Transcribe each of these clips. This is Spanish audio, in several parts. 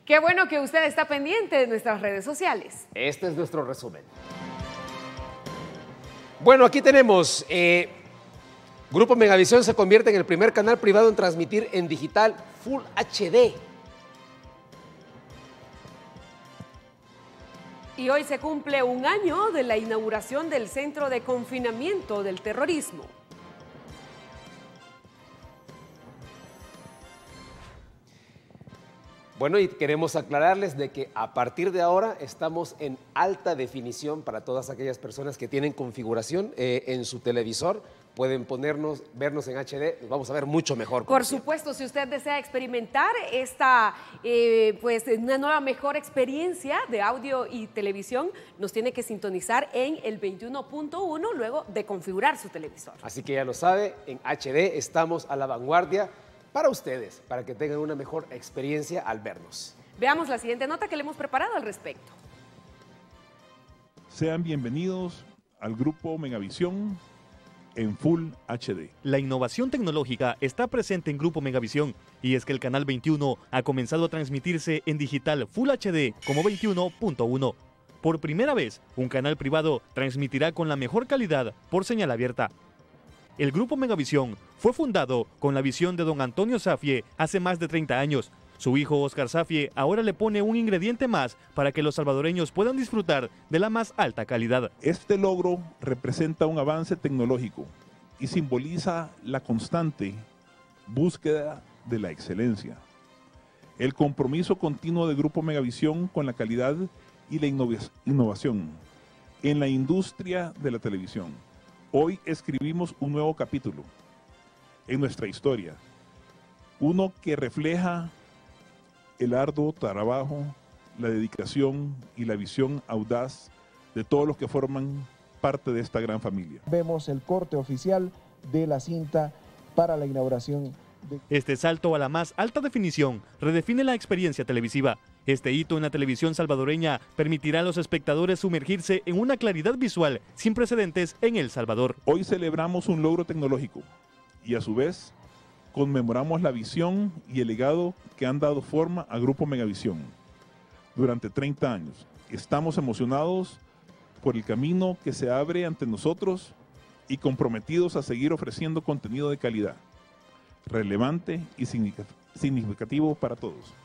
Qué bueno que usted está pendiente de nuestras redes sociales. Este es nuestro resumen. Bueno, aquí tenemos, Grupo Megavisión se convierte en el primer canal privado en transmitir en digital Full HD. Y hoy se cumple un año de la inauguración del Centro de Confinamiento del Terrorismo. Bueno, y queremos aclararles de que a partir de ahora estamos en alta definición para todas aquellas personas que tienen configuración en su televisor. Pueden vernos en HD, nos vamos a ver mucho mejor. Por supuesto, si usted desea experimentar esta, una nueva mejor experiencia de audio y televisión, nos tiene que sintonizar en el 21.1 luego de configurar su televisor. Así que ya lo sabe, en HD estamos a la vanguardia para ustedes, para que tengan una mejor experiencia al vernos. Veamos la siguiente nota que le hemos preparado al respecto. Sean bienvenidos al Grupo Megavisión en Full HD. La innovación tecnológica está presente en Grupo Megavisión y es que el canal 21 ha comenzado a transmitirse en digital Full HD como 21.1. Por primera vez, un canal privado transmitirá con la mejor calidad por señal abierta. El Grupo Megavisión fue fundado con la visión de don Antonio Safie hace más de 30 años. Su hijo Oscar Safie ahora le pone un ingrediente más para que los salvadoreños puedan disfrutar de la más alta calidad. Este logro representa un avance tecnológico y simboliza la constante búsqueda de la excelencia. El compromiso continuo del Grupo Megavisión con la calidad y la innovación en la industria de la televisión. Hoy escribimos un nuevo capítulo en nuestra historia, uno que refleja el arduo trabajo, la dedicación y la visión audaz de todos los que forman parte de esta gran familia. Vemos el corte oficial de la cinta para la inauguración. Este salto a la más alta definición redefine la experiencia televisiva. Este hito en la televisión salvadoreña permitirá a los espectadores sumergirse en una claridad visual sin precedentes en El Salvador. Hoy celebramos un logro tecnológico y a su vez conmemoramos la visión y el legado que han dado forma a Grupo Megavisión durante 30 años. Estamos emocionados por el camino que se abre ante nosotros y comprometidos a seguir ofreciendo contenido de calidad, relevante y significativo para todos.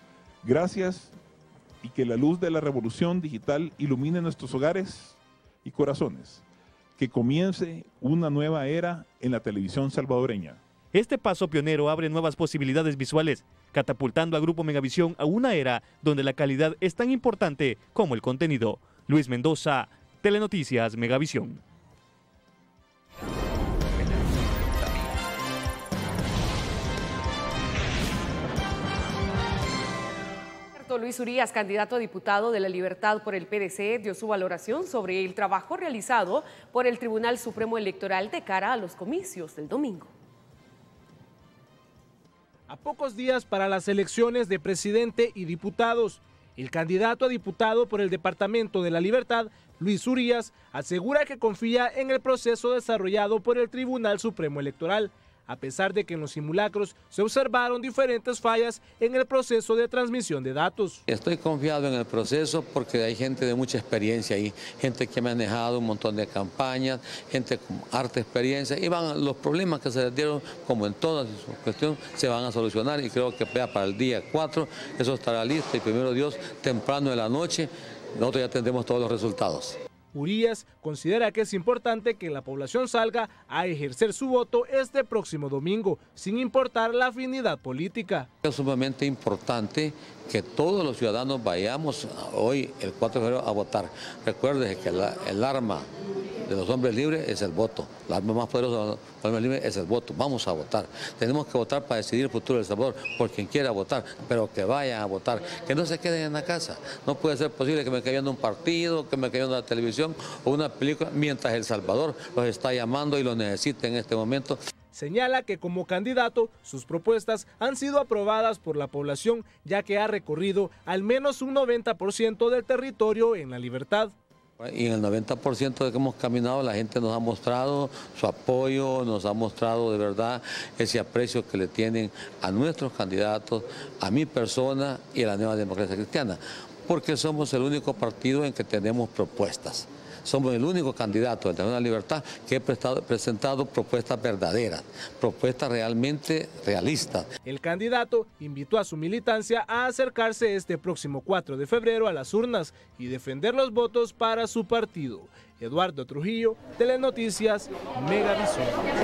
Gracias y que la luz de la revolución digital ilumine nuestros hogares y corazones. Que comience una nueva era en la televisión salvadoreña. Este paso pionero abre nuevas posibilidades visuales, catapultando a Grupo Megavisión a una era donde la calidad es tan importante como el contenido. Luis Mendoza, Telenoticias Megavisión. Luis Urías, candidato a diputado de La Libertad por el PDC, dio su valoración sobre el trabajo realizado por el Tribunal Supremo Electoral de cara a los comicios del domingo. A pocos días para las elecciones de presidente y diputados, el candidato a diputado por el Departamento de La Libertad, Luis Urías, asegura que confía en el proceso desarrollado por el Tribunal Supremo Electoral, a pesar de que en los simulacros se observaron diferentes fallas en el proceso de transmisión de datos. Estoy confiado en el proceso porque hay gente de mucha experiencia ahí, gente que ha manejado un montón de campañas, gente con harta experiencia, y los problemas que se les dieron, como en toda su cuestión, se van a solucionar, y creo que para el día 4 eso estará listo, y primero Dios, temprano en la noche, nosotros ya tendremos todos los resultados. Urías considera que es importante que la población salga a ejercer su voto este próximo domingo, sin importar la afinidad política. Es sumamente importante que todos los ciudadanos vayamos hoy, el 4 de febrero, a votar. Recuerden que el arma de los hombres libres es el voto. La arma más poderosa de los hombres libres es el voto. Vamos a votar. Tenemos que votar para decidir el futuro del Salvador, por quien quiera votar, pero que vayan a votar, que no se queden en la casa. No puede ser posible que me quede viendo un partido, que me quede viendo una televisión o una película, mientras El Salvador los está llamando y los necesita en este momento. Señala que como candidato sus propuestas han sido aprobadas por la población, ya que ha recorrido al menos un 90% del territorio en La Libertad. Y en el 90% de que hemos caminado, la gente nos ha mostrado su apoyo, nos ha mostrado de verdad ese aprecio que le tienen a nuestros candidatos, a mi persona y a la Nueva Democracia Cristiana, porque somos el único partido en que tenemos propuestas. Somos el único candidato de la Libertad que he presentado propuestas verdaderas, propuestas realmente realistas. El candidato invitó a su militancia a acercarse este próximo 4 de febrero a las urnas y defender los votos para su partido. Eduardo Trujillo, Telenoticias, Megavisión.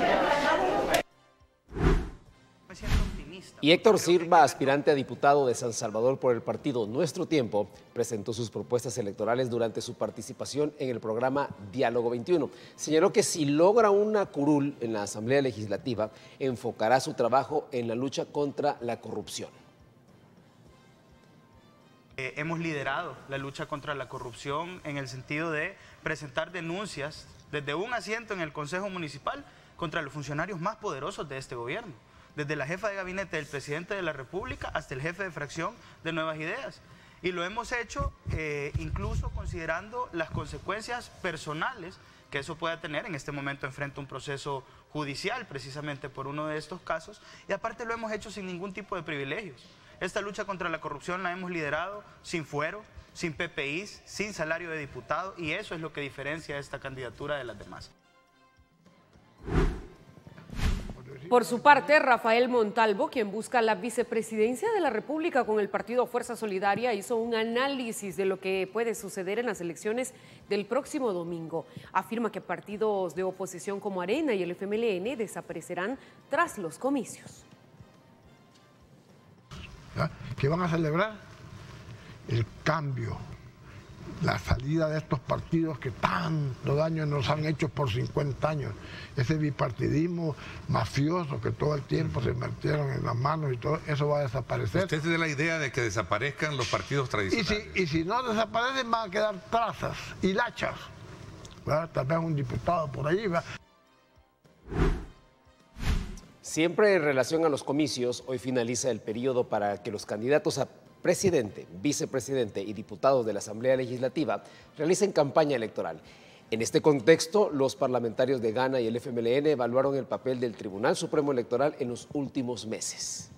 Y Héctor Silva, aspirante a diputado de San Salvador por el partido Nuestro Tiempo, presentó sus propuestas electorales durante su participación en el programa Diálogo 21. Señaló que si logra una curul en la Asamblea Legislativa, enfocará su trabajo en la lucha contra la corrupción. Hemos liderado la lucha contra la corrupción en el sentido de presentar denuncias desde un asiento en el Consejo Municipal contra los funcionarios más poderosos de este gobierno. Desde la jefa de gabinete del presidente de la República hasta el jefe de fracción de Nuevas Ideas. Y lo hemos hecho incluso considerando las consecuencias personales que eso pueda tener. En este momento enfrenta un proceso judicial precisamente por uno de estos casos. Y aparte lo hemos hecho sin ningún tipo de privilegios. Esta lucha contra la corrupción la hemos liderado sin fuero, sin PPIs, sin salario de diputado. Y eso es lo que diferencia esta candidatura de las demás. Por su parte, Rafael Montalvo, quien busca la vicepresidencia de la República con el partido Fuerza Solidaria, hizo un análisis de lo que puede suceder en las elecciones del próximo domingo. Afirma que partidos de oposición como Arena y el FMLN desaparecerán tras los comicios. ¿Qué van a celebrar? El cambio, la salida de estos partidos que tanto daño nos han hecho por 50 años. Ese bipartidismo mafioso que todo el tiempo se metieron en las manos y todo, eso va a desaparecer. ¿Usted tiene la idea de que desaparezcan los partidos tradicionales? Y si no desaparecen van a quedar trazas, hilachas. ¿Verdad? Tal vez un diputado por ahí. ¿verdad? Siempre en relación a los comicios, hoy finaliza el periodo para que los candidatos a presidente, vicepresidente y diputados de la Asamblea Legislativa realicen campaña electoral. En este contexto, los parlamentarios de Gana y el FMLN evaluaron el papel del Tribunal Supremo Electoral en los últimos meses.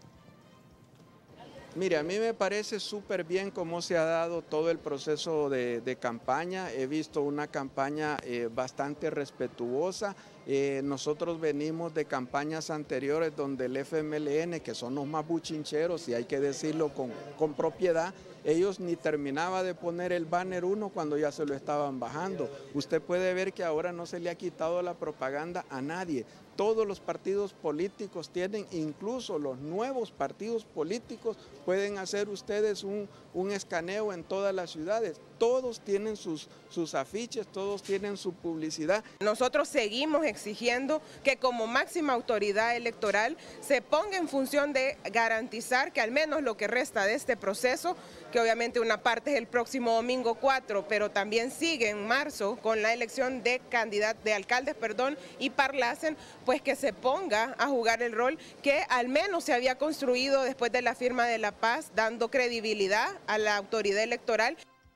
Mire, a mí me parece súper bien cómo se ha dado todo el proceso de campaña. He visto una campaña bastante respetuosa. Nosotros venimos de campañas anteriores donde el FMLN, que son los más buchincheros, y hay que decirlo con propiedad, ellos ni terminaba de poner el banner 1 cuando ya se lo estaban bajando. Usted puede ver que ahora no se le ha quitado la propaganda a nadie. Todos los partidos políticos tienen, incluso los nuevos partidos políticos, pueden hacer ustedes un escaneo en todas las ciudades. Todos tienen sus afiches, todos tienen su publicidad. Nosotros seguimos exigiendo que como máxima autoridad electoral se ponga en función de garantizar que al menos lo que resta de este proceso, que obviamente una parte es el próximo domingo 4, pero también sigue en marzo con la elección de alcaldes y parlacen, pues que se ponga a jugar el rol que al menos se había construido después de la firma de la paz, dando credibilidad a la autoridad electoral.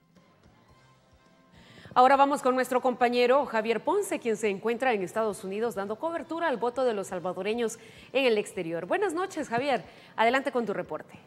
Ahora vamos con nuestro compañero Javier Ponce, quien se encuentra en Estados Unidos dando cobertura al voto de los salvadoreños en el exterior. Buenas noches, Javier. Adelante con tu reporte.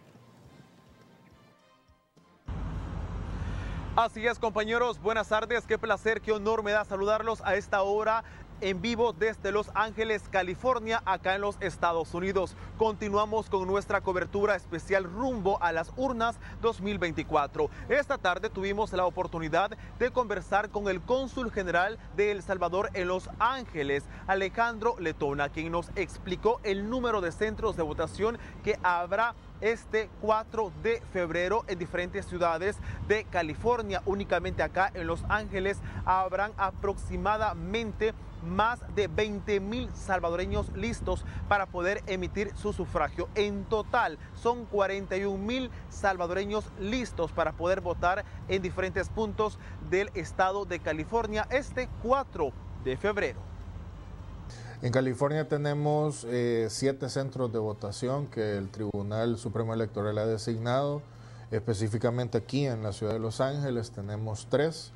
Así es, compañeros. Buenas tardes. Qué placer, qué honor me da saludarlos a esta hora en vivo desde Los Ángeles, California, acá en los Estados Unidos. Continuamos con nuestra cobertura especial rumbo a las urnas 2024. Esta tarde tuvimos la oportunidad de conversar con el cónsul general de El Salvador en Los Ángeles, Alejandro Letona, quien nos explicó el número de centros de votación que habrá este 4 de febrero en diferentes ciudades de California. Únicamente acá en Los Ángeles habrán aproximadamente más de 20,000 salvadoreños listos para poder emitir su sufragio. En total son 41,000 salvadoreños listos para poder votar en diferentes puntos del estado de California este 4 de febrero. En California tenemos 7 centros de votación que el Tribunal Supremo Electoral ha designado. Específicamente aquí en la ciudad de Los Ángeles tenemos 3,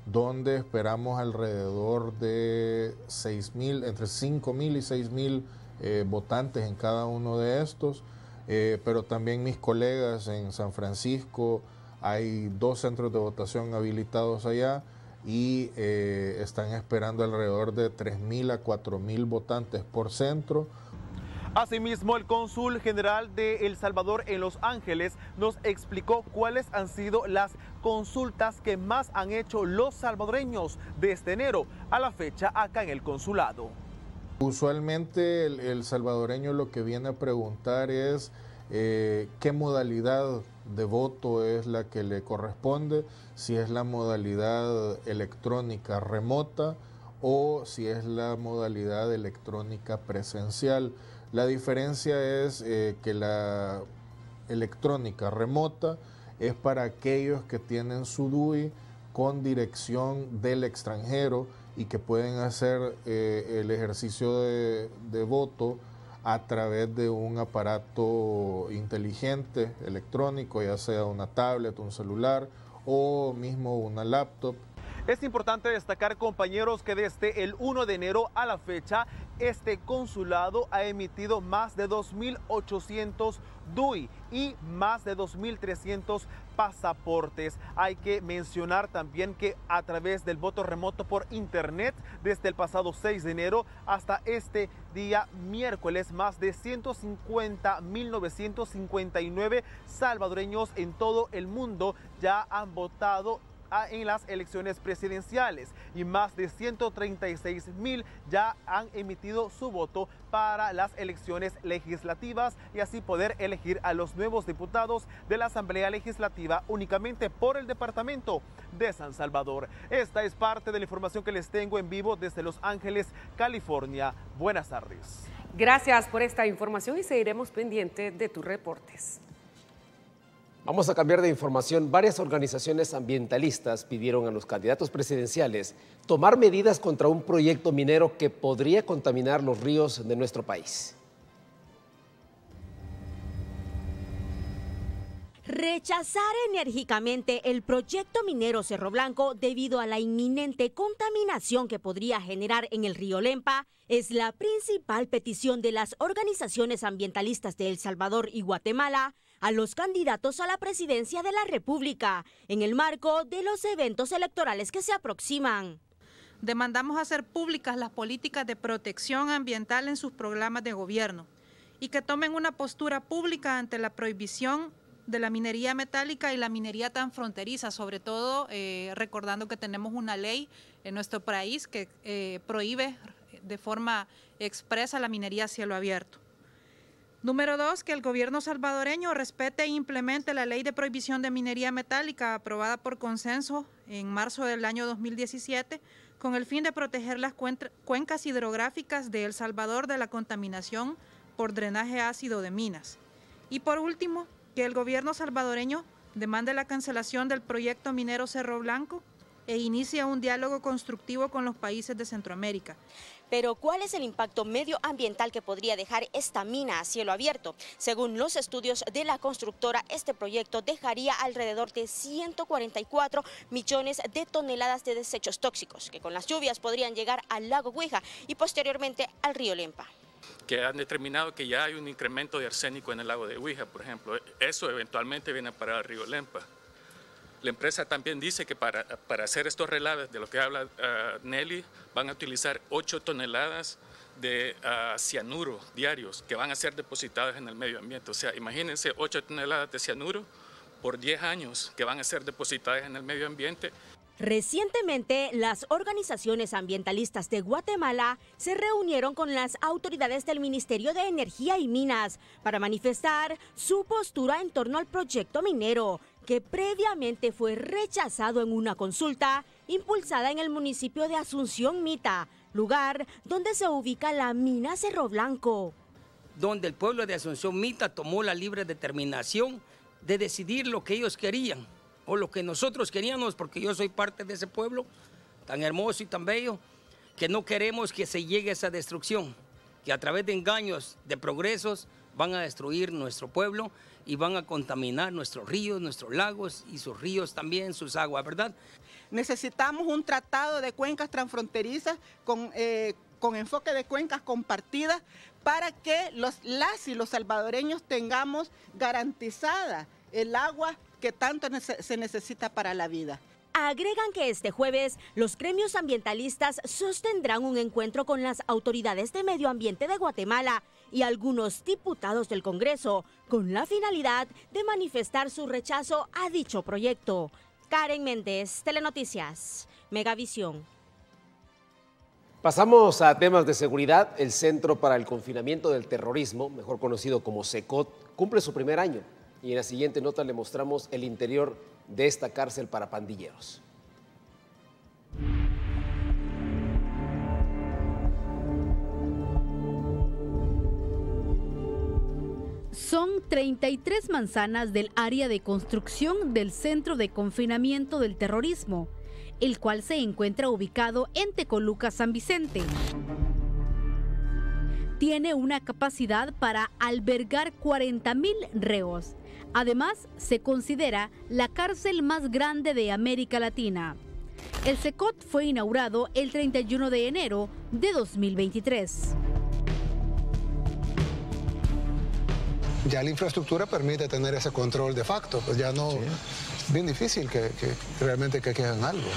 donde esperamos alrededor de 6.000, entre 5.000 y 6.000 votantes en cada uno de estos, pero también mis colegas en San Francisco, hay 2 centros de votación habilitados allá y están esperando alrededor de 3.000 a 4.000 votantes por centro. Asimismo, el cónsul general de El Salvador en Los Ángeles nos explicó cuáles han sido las consultas que más han hecho los salvadoreños desde enero a la fecha acá en el consulado. Usualmente el salvadoreño lo que viene a preguntar es qué modalidad de voto es la que le corresponde, si es la modalidad electrónica remota o si es la modalidad electrónica presencial. La diferencia es que la electrónica remota es para aquellos que tienen su DUI con dirección del extranjero y que pueden hacer el ejercicio de voto a través de un aparato inteligente electrónico, ya sea una tablet, un celular o mismo una laptop. Es importante destacar, compañeros, que desde el 1 de enero a la fecha, este consulado ha emitido más de 2.800 DUI y más de 2.300 pasaportes. Hay que mencionar también que a través del voto remoto por internet, desde el pasado 6 de enero hasta este día miércoles, más de 150.959 salvadoreños en todo el mundo ya han votado en las elecciones presidenciales y más de 136.000 ya han emitido su voto para las elecciones legislativas y así poder elegir a los nuevos diputados de la Asamblea Legislativa únicamente por el departamento de San Salvador. Esta es parte de la información que les tengo en vivo desde Los Ángeles, California. Buenas tardes. Gracias por esta información y seguiremos pendientes de tus reportes. Vamos a cambiar de información. Varias organizaciones ambientalistas pidieron a los candidatos presidenciales tomar medidas contra un proyecto minero que podría contaminar los ríos de nuestro país. Rechazar enérgicamente el proyecto minero Cerro Blanco debido a la inminente contaminación que podría generar en el río Lempa es la principal petición de las organizaciones ambientalistas de El Salvador y Guatemala a los candidatos a la presidencia de la República en el marco de los eventos electorales que se aproximan. Demandamos hacer públicas las políticas de protección ambiental en sus programas de gobierno y que tomen una postura pública ante la prohibición de la minería metálica y la minería transfronteriza, sobre todo recordando que tenemos una ley en nuestro país que prohíbe de forma expresa la minería a cielo abierto. Número 2, que el gobierno salvadoreño respete e implemente la ley de prohibición de minería metálica aprobada por consenso en marzo del año 2017 con el fin de proteger las cuencas hidrográficas de El Salvador de la contaminación por drenaje ácido de minas. Y por último, que el gobierno salvadoreño demande la cancelación del proyecto minero Cerro Blanco e inicie un diálogo constructivo con los países de Centroamérica. Pero ¿cuál es el impacto medioambiental que podría dejar esta mina a cielo abierto? Según los estudios de la constructora, este proyecto dejaría alrededor de 144 millones de toneladas de desechos tóxicos, que con las lluvias podrían llegar al lago Guija y posteriormente al río Lempa. Que han determinado que ya hay un incremento de arsénico en el lago de Guija, por ejemplo. Eso eventualmente viene a parar al río Lempa. La empresa también dice que para hacer estos relaves de lo que habla Nelly, van a utilizar 8 toneladas de cianuro diarios que van a ser depositadas en el medio ambiente. O sea, imagínense 8 toneladas de cianuro por 10 años que van a ser depositadas en el medio ambiente. Recientemente, las organizaciones ambientalistas de Guatemala se reunieron con las autoridades del Ministerio de Energía y Minas para manifestar su postura en torno al proyecto minero, que previamente fue rechazado en una consulta impulsada en el municipio de Asunción Mita, lugar donde se ubica la mina Cerro Blanco. Donde el pueblo de Asunción Mita tomó la libre determinación de decidir lo que ellos querían, o lo que nosotros queríamos, porque yo soy parte de ese pueblo tan hermoso y tan bello, que no queremos que se llegue a esa destrucción. que a través de engaños, de progresos, van a destruir nuestro pueblo y van a contaminar nuestros ríos, nuestros lagos y sus ríos también, sus aguas, ¿verdad? Necesitamos un tratado de cuencas transfronterizas con enfoque de cuencas compartidas para que las y los salvadoreños tengamos garantizada el agua que tanto se necesita para la vida. Agregan que este jueves los gremios ambientalistas sostendrán un encuentro con las autoridades de medio ambiente de Guatemala y algunos diputados del Congreso con la finalidad de manifestar su rechazo a dicho proyecto. Karen Méndez, Telenoticias, Megavisión. Pasamos a temas de seguridad. El Centro para el Confinamiento del Terrorismo, mejor conocido como CECOT, cumple su primer año. Y en la siguiente nota le mostramos el interior de esta cárcel para pandilleros. Son 33 manzanas del área de construcción del Centro de Confinamiento del Terrorismo, el cual se encuentra ubicado en Tecoluca, San Vicente. Tiene una capacidad para albergar 40,000 reos. Además, se considera la cárcel más grande de América Latina. El CECOT fue inaugurado el 31 de enero de 2023. Ya la infraestructura permite tener ese control de facto, pues ya no, es bien difícil que realmente que hagan algo.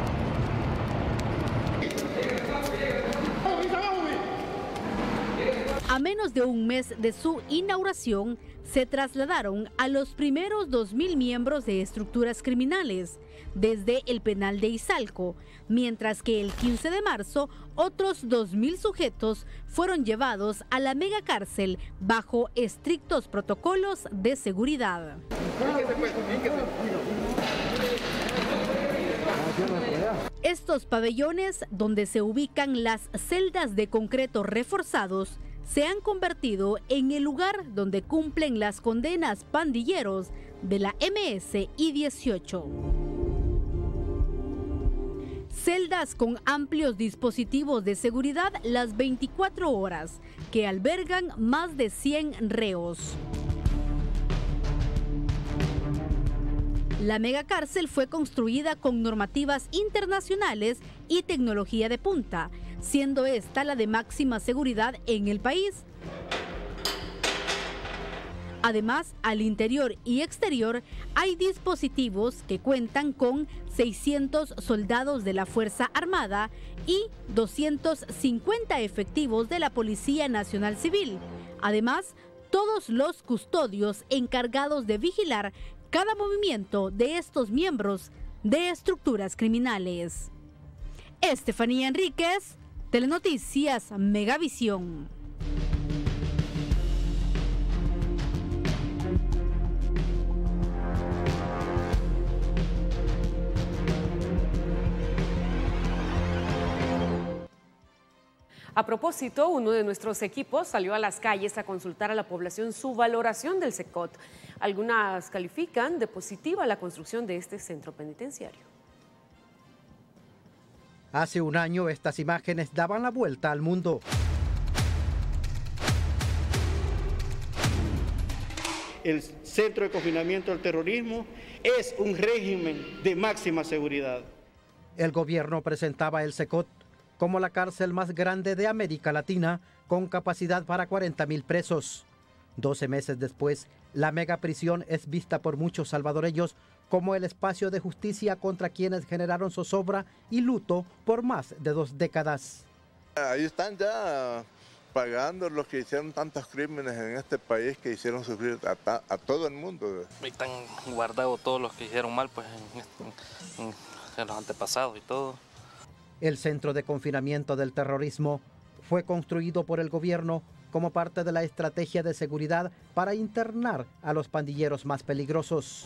A menos de un mes de su inauguración, se trasladaron a los primeros 2,000 miembros de estructuras criminales desde el penal de Izalco, mientras que el 15 de marzo otros 2,000 sujetos fueron llevados a la megacárcel bajo estrictos protocolos de seguridad. Estos pabellones, donde se ubican las celdas de concreto reforzados, se han convertido en el lugar donde cumplen las condenas pandilleros de la MS y 18. Celdas con amplios dispositivos de seguridad las 24 horas, que albergan más de 100 reos. La megacárcel fue construida con normativas internacionales y tecnología de punta, siendo esta la de máxima seguridad en el país. Además, al interior y exterior hay dispositivos que cuentan con 600 soldados de la Fuerza Armada y 250 efectivos de la Policía Nacional Civil. Además, todos los custodios encargados de vigilar cada movimiento de estos miembros de estructuras criminales. Estefanía Enríquez, Telenoticias Megavisión. A propósito, uno de nuestros equipos salió a las calles a consultar a la población su valoración del CECOT. Algunas califican de positiva la construcción de este centro penitenciario. Hace un año estas imágenes daban la vuelta al mundo. El Centro de Confinamiento del Terrorismo es un régimen de máxima seguridad. El gobierno presentaba el CECOT como la cárcel más grande de América Latina, con capacidad para 40,000 presos. 12 meses después, la megaprisión es vista por muchos salvadoreños como el espacio de justicia contra quienes generaron zozobra y luto por más de 2 décadas. Ahí están ya pagando los que hicieron tantos crímenes en este país, que hicieron sufrir a todo el mundo. Ahí están guardados todos los que hicieron mal, pues en los antepasados y todo. El Centro de Confinamiento del Terrorismo fue construido por el gobierno como parte de la estrategia de seguridad para internar a los pandilleros más peligrosos.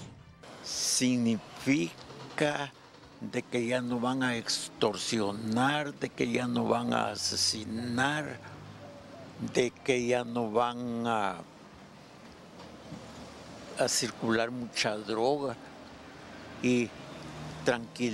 Significa de que ya no van a extorsionar, de que ya no van a asesinar, de que ya no van a circular mucha droga y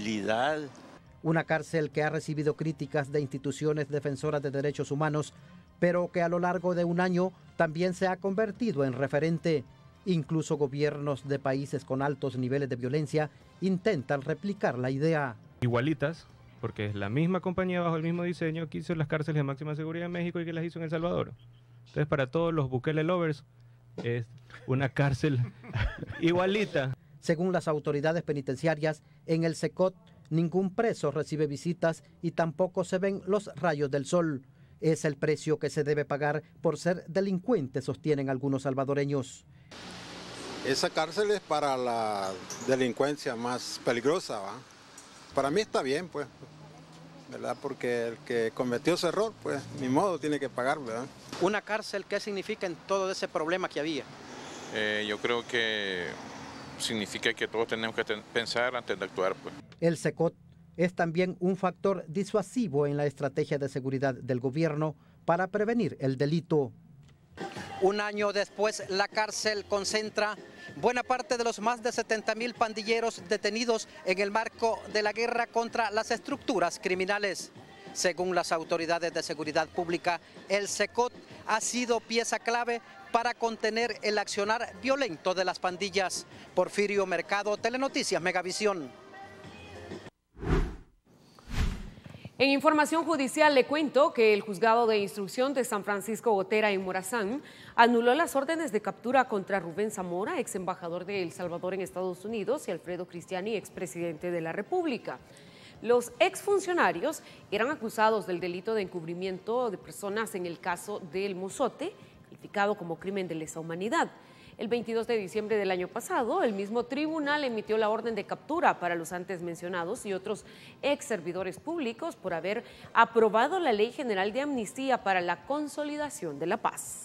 tranquilidad. Una cárcel que ha recibido críticas de instituciones defensoras de derechos humanos pero que a lo largo de un año también se ha convertido en referente. Incluso gobiernos de países con altos niveles de violencia intentan replicar la idea. Igualitas, porque es la misma compañía bajo el mismo diseño que hizo las cárceles de máxima seguridad en México y que las hizo en El Salvador. Entonces, para todos los Bukele lovers, es una cárcel igualita. Según las autoridades penitenciarias, en el Secot ningún preso recibe visitas y tampoco se ven los rayos del sol. Es el precio que se debe pagar por ser delincuente, sostienen algunos salvadoreños. Esa cárcel es para la delincuencia más peligrosa, ¿va? Para mí está bien, pues, ¿verdad? Porque el que cometió ese error, pues, ni modo, tiene que pagar, ¿verdad? Una cárcel, ¿qué significa en todo ese problema que había? Yo creo que significa que todos tenemos que pensar antes de actuar, pues. El Secot es también un factor disuasivo en la estrategia de seguridad del gobierno para prevenir el delito. Un año después, la cárcel concentra buena parte de los más de 70.000 pandilleros detenidos en el marco de la guerra contra las estructuras criminales. Según las autoridades de seguridad pública, el Secot ha sido pieza clave para contener el accionar violento de las pandillas. Porfirio Mercado, Telenoticias Megavisión. En información judicial le cuento que el juzgado de instrucción de San Francisco Gotera en Morazán anuló las órdenes de captura contra Rubén Zamora, ex embajador de El Salvador en Estados Unidos, y Alfredo Cristiani, expresidente de la República. Los exfuncionarios eran acusados del delito de encubrimiento de personas en el caso del Mozote, calificado como crimen de lesa humanidad. El 22 de diciembre del año pasado, el mismo tribunal emitió la orden de captura para los antes mencionados y otros ex servidores públicos por haber aprobado la Ley General de Amnistía para la consolidación de la paz.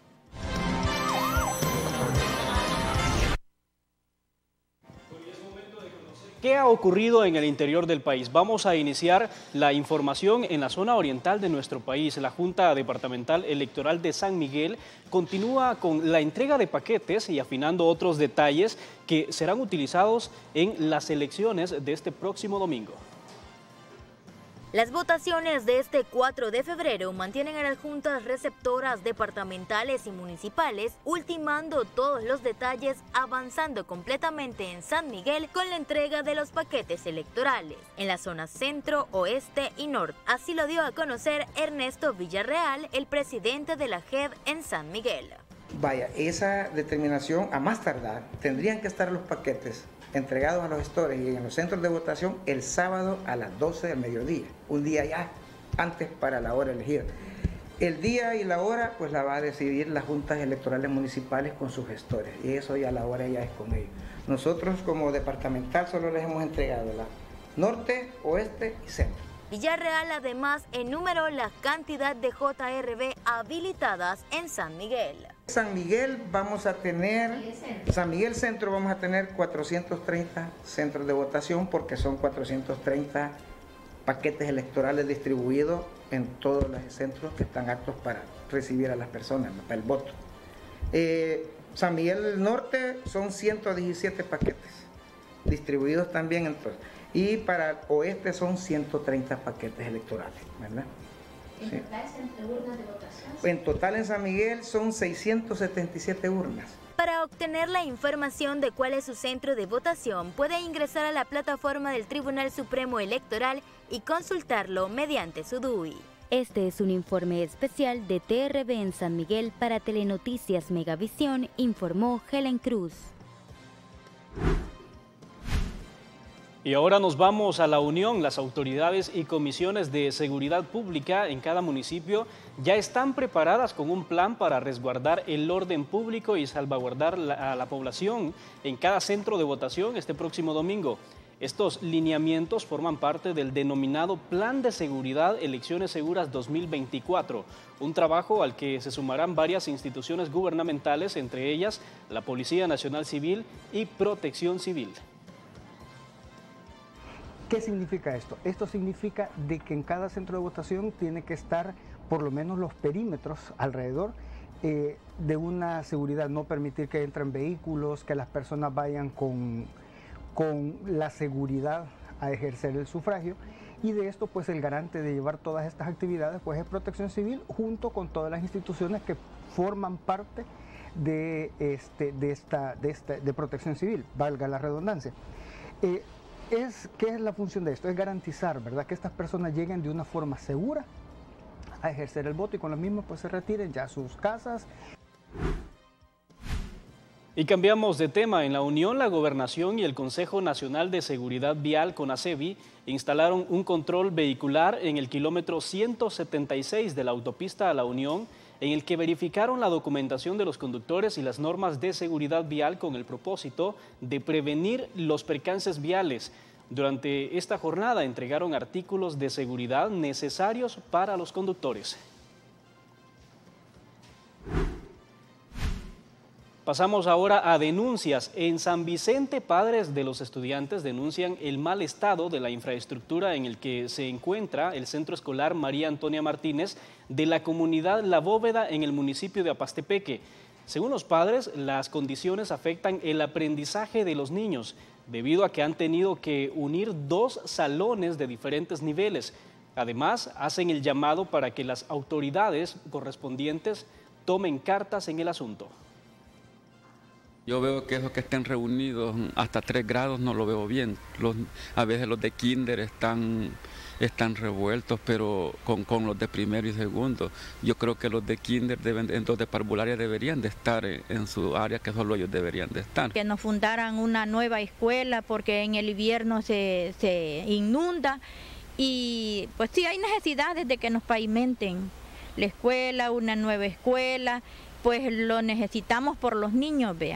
¿Qué ha ocurrido en el interior del país? Vamos a iniciar la información en la zona oriental de nuestro país. La Junta Departamental Electoral de San Miguel continúa con la entrega de paquetes y afinando otros detalles que serán utilizados en las elecciones de este próximo domingo. Las votaciones de este 4 de febrero mantienen a las juntas receptoras departamentales y municipales ultimando todos los detalles, avanzando completamente en San Miguel con la entrega de los paquetes electorales en la zona centro, oeste y norte. Así lo dio a conocer Ernesto Villarreal, el presidente de la JED en San Miguel. Vaya, esa determinación a más tardar tendrían que estar los paquetes entregados a los gestores y en los centros de votación el sábado a las 12 del mediodía, un día ya antes para la hora elegida. El día y la hora pues la va a decidir las juntas electorales municipales con sus gestores y eso ya la hora ya es con ellos. Nosotros como departamental solo les hemos entregado la norte, oeste y centro. Villarreal además enumeró la cantidad de JRB habilitadas en San Miguel. San Miguel vamos a tener, San Miguel Centro vamos a tener 430 centros de votación porque son 430 paquetes electorales distribuidos en todos los centros que están aptos para recibir a las personas, para el voto. San Miguel del Norte son 117 paquetes distribuidos también en todos. Y para el oeste son 130 paquetes electorales, ¿verdad? ¿En total urnas de votación? En total en San Miguel son 677 urnas. Para obtener la información de cuál es su centro de votación, puede ingresar a la plataforma del Tribunal Supremo Electoral y consultarlo mediante su DUI. Este es un informe especial de TRB en San Miguel para Telenoticias Megavisión, informó Helen Cruz. Y ahora nos vamos a la Unión. Las autoridades y comisiones de seguridad pública en cada municipio ya están preparadas con un plan para resguardar el orden público y salvaguardar a la población en cada centro de votación este próximo domingo. Estos lineamientos forman parte del denominado Plan de Seguridad Elecciones Seguras 2024, un trabajo al que se sumarán varias instituciones gubernamentales, entre ellas la Policía Nacional Civil y Protección Civil. ¿Qué significa esto? Esto significa de que en cada centro de votación tiene que estar por lo menos los perímetros alrededor de una seguridad, no permitir que entren vehículos, que las personas vayan con la seguridad a ejercer el sufragio y de esto pues el garante de llevar todas estas actividades pues es Protección Civil junto con todas las instituciones que forman parte de Protección Civil, valga la redundancia. ¿Qué es la función de esto? Es garantizar, ¿verdad?, que estas personas lleguen de una forma segura a ejercer el voto y con lo mismo pues se retiren ya a sus casas. Y cambiamos de tema. En la Unión, la Gobernación y el Consejo Nacional de Seguridad Vial, CONASEVI, instalaron un control vehicular en el kilómetro 176 de la autopista a la Unión, en el que verificaron la documentación de los conductores y las normas de seguridad vial con el propósito de prevenir los percances viales. Durante esta jornada entregaron artículos de seguridad necesarios para los conductores. Pasamos ahora a denuncias. En San Vicente, padres de los estudiantes denuncian el mal estado de la infraestructura en el que se encuentra el Centro Escolar María Antonia Martínez de la comunidad La Bóveda en el municipio de Apastepeque. Según los padres, las condiciones afectan el aprendizaje de los niños, debido a que han tenido que unir 2 salones de diferentes niveles. Además, hacen el llamado para que las autoridades correspondientes tomen cartas en el asunto. Yo veo que esos que estén reunidos hasta 3 grados no lo veo bien. A veces los de kinder están revueltos, pero con los de primero y segundo. Yo creo que los de kinder, los de parvularia deberían de estar en su área, que solo ellos deberían de estar. Que nos fundaran una nueva escuela, porque en el invierno se inunda y pues sí hay necesidades de que nos pavimenten la escuela, una nueva escuela, pues lo necesitamos por los niños, vea.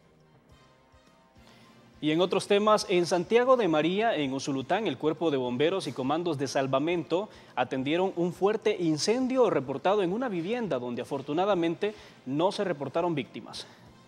Y en otros temas, en Santiago de María, en Usulután, el Cuerpo de Bomberos y Comandos de Salvamento atendieron un fuerte incendio reportado en una vivienda donde afortunadamente no se reportaron víctimas.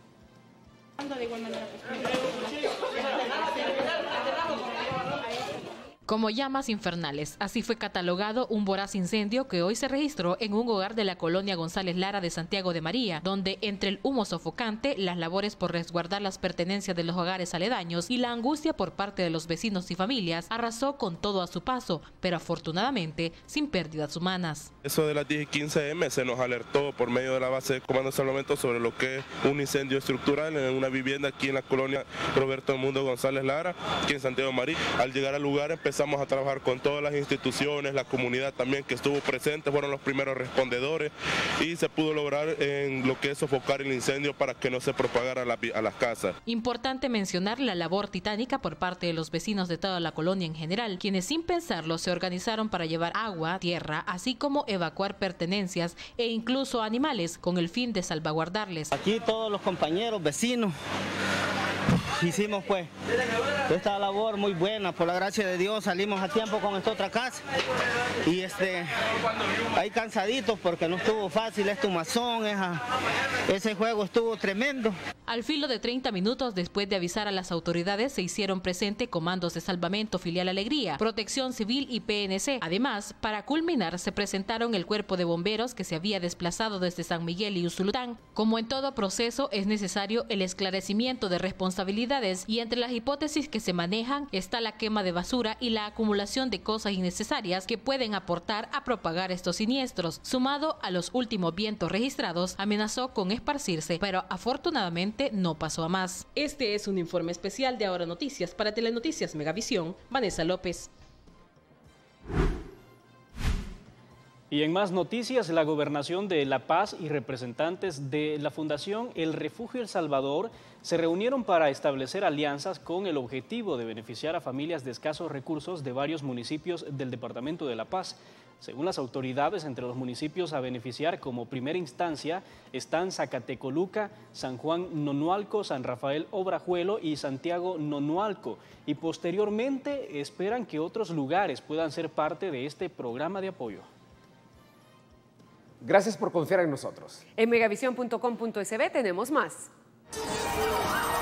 Como llamas infernales, así fue catalogado un voraz incendio que hoy se registró en un hogar de la colonia González Lara de Santiago de María, donde entre el humo sofocante, las labores por resguardar las pertenencias de los hogares aledaños y la angustia por parte de los vecinos y familias, arrasó con todo a su paso, pero afortunadamente sin pérdidas humanas. Eso de las 10:15 am se nos alertó por medio de la base de comando de salvamento sobre lo que es un incendio estructural en una vivienda aquí en la colonia Roberto Mundo González Lara, aquí en Santiago de María. Al llegar al lugar empezamos a trabajar con todas las instituciones, la comunidad también que estuvo presente, fueron los primeros respondedores y se pudo lograr en lo que es sofocar el incendio para que no se propagara a las casas. Importante mencionar la labor titánica por parte de los vecinos de toda la colonia en general, quienes sin pensarlo se organizaron para llevar agua, tierra, así como evacuar pertenencias e incluso animales con el fin de salvaguardarles. Aquí todos los compañeros, vecinos, hicimos pues esta labor muy buena, por la gracia de Dios salimos a tiempo con esta otra casa y ahí cansaditos porque no estuvo fácil, estumazón, ese juego estuvo tremendo. Al filo de 30 minutos después de avisar a las autoridades se hicieron presente comandos de salvamento Filial Alegría, Protección Civil y PNC. Además, para culminar se presentaron el cuerpo de bomberos que se había desplazado desde San Miguel y Usulután. Como en todo proceso es necesario el esclarecimiento de responsabilidades y entre las hipótesis que se manejan está la quema de basura y la acumulación de cosas innecesarias que pueden aportar a propagar estos siniestros. Sumado a los últimos vientos registrados, amenazó con esparcirse, pero afortunadamente no pasó a más. Este es un informe especial de Ahora Noticias para Telenoticias Megavisión. Vanessa López. Y en más noticias, la Gobernación de La Paz y representantes de la Fundación El Refugio El Salvador se reunieron para establecer alianzas con el objetivo de beneficiar a familias de escasos recursos de varios municipios del departamento de La Paz. Según las autoridades, entre los municipios a beneficiar como primera instancia están Zacatecoluca, San Juan Nonualco, San Rafael Obrajuelo y Santiago Nonualco. Y posteriormente esperan que otros lugares puedan ser parte de este programa de apoyo. Gracias por confiar en nosotros. En megavisión.com.sb tenemos más.